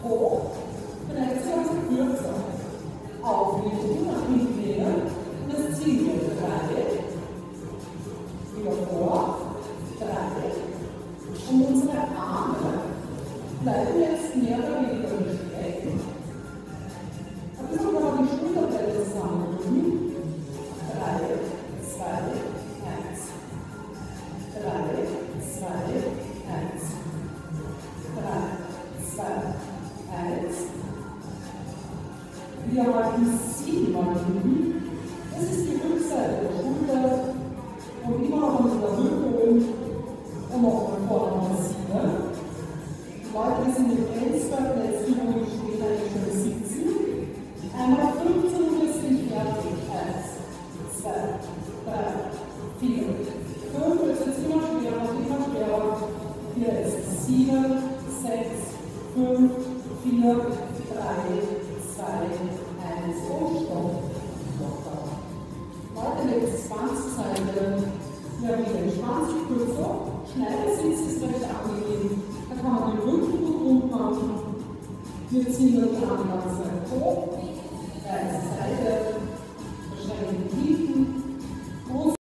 hoch, vielleicht so kürzer. Aufrichten, nach hinten lehnen und das ziehen wir. 3, wieder vor, 3. Und unsere Arme bleiben jetzt mehr oder weniger gestreckt. Ein bisschen kann man die Schulterblätter zusammendrücken. 3, 2, 1. 3, 2, 1. 3, 2, 1. Wir halten 7 Mal drüben. Das ist die Rückseite der Schulter. Und immer noch unser Rücken und noch von vorne noch 7. Leute, wir sind im Ellsberg, letzten Übung steht eigentlich schon sitzen. Einmal 15 und jetzt sind fertig. 1, 2, 3, 4, 5. Jetzt wird es immer schwerer. Hier ist 7, 6, 5, 4, 3, 2, 1 und Stopp. Leute, jetzt 20 Seiten. Ja, wieder den Schwanz kürzer. Schneidersitz ist recht angenehm. Da kann man den Rücken gut rund machen. Wir ziehen dann die Arme ganz weit hoch. Seite.